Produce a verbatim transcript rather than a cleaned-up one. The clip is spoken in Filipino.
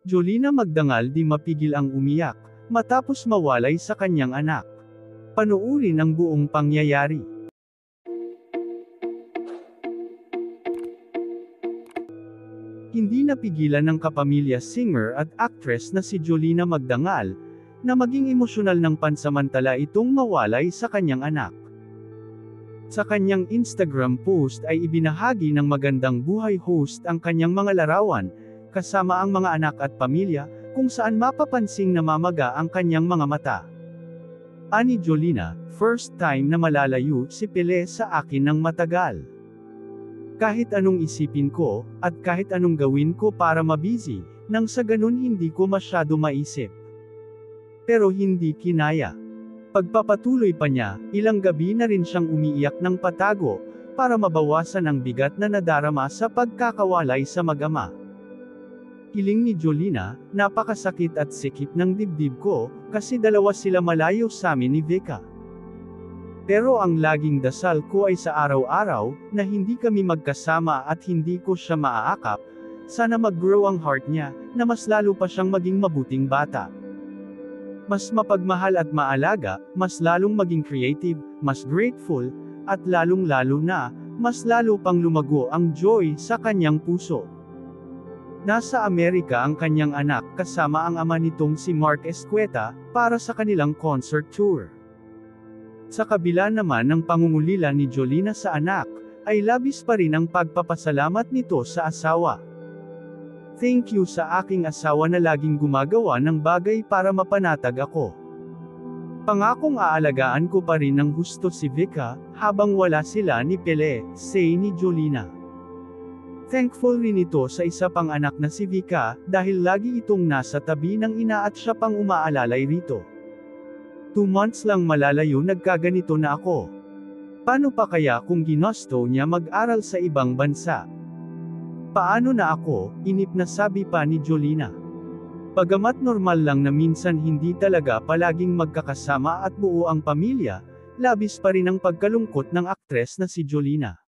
Jolina Magdangal di mapigil ang umiyak, matapos mawalay sa kanyang anak. Panoorin ang buong pangyayari. Hindi napigilan ng kapamilya singer at actress na si Jolina Magdangal, na maging emosyonal ng pansamantala itong mawalay sa kanyang anak. Sa kanyang Instagram post ay ibinahagi ng magandang buhay host ang kanyang mga larawan, kasama ang mga anak at pamilya, kung saan mapapansing namamaga ang kanyang mga mata. Ani Jolina, first time na malalayo si Pele sa akin ng matagal. Kahit anong isipin ko, at kahit anong gawin ko para mabusy, nang sa ganun hindi ko masyado maisip. Pero hindi kinaya. Pagpapatuloy pa niya, ilang gabi na rin siyang umiiyak ng patago, para mabawasan ang bigat na nadarama sa pagkakawalay sa mag-ama. Hiling ni Jolina, napakasakit at sikip ng dibdib ko, kasi dalawa sila malayo sa amin ni Vika. Pero ang laging dasal ko ay sa araw-araw, na hindi kami magkasama at hindi ko siya maaakap, sana mag-grow ang heart niya, na mas lalo pa siyang maging mabuting bata. Mas mapagmahal at maalaga, mas lalong maging creative, mas grateful, at lalong-lalo na, mas lalo pang lumago ang joy sa kanyang puso. Nasa Amerika ang kanyang anak kasama ang ama nitong si Mark Escueta, para sa kanilang concert tour. Sa kabila naman ng pangungulila ni Jolina sa anak, ay labis pa rin ang pagpapasalamat nito sa asawa. Thank you sa aking asawa na laging gumagawa ng bagay para mapanatag ako. Pangakong aalagaan ko pa rin ng husto si Vika, habang wala sila ni Pele, say ni Jolina. Thankful rin ito sa isa pang anak na si Vika, dahil lagi itong nasa tabi ng ina at siya pang umaalalay rito. Two months lang malalayo nagkaganito na ako. Paano pa kaya kung ginusto niya mag-aral sa ibang bansa? Paano na ako, inip na sabi pa ni Jolina. Bagamat normal lang na minsan hindi talaga palaging magkakasama at buo ang pamilya, labis pa rin ang pagkalungkot ng aktres na si Jolina.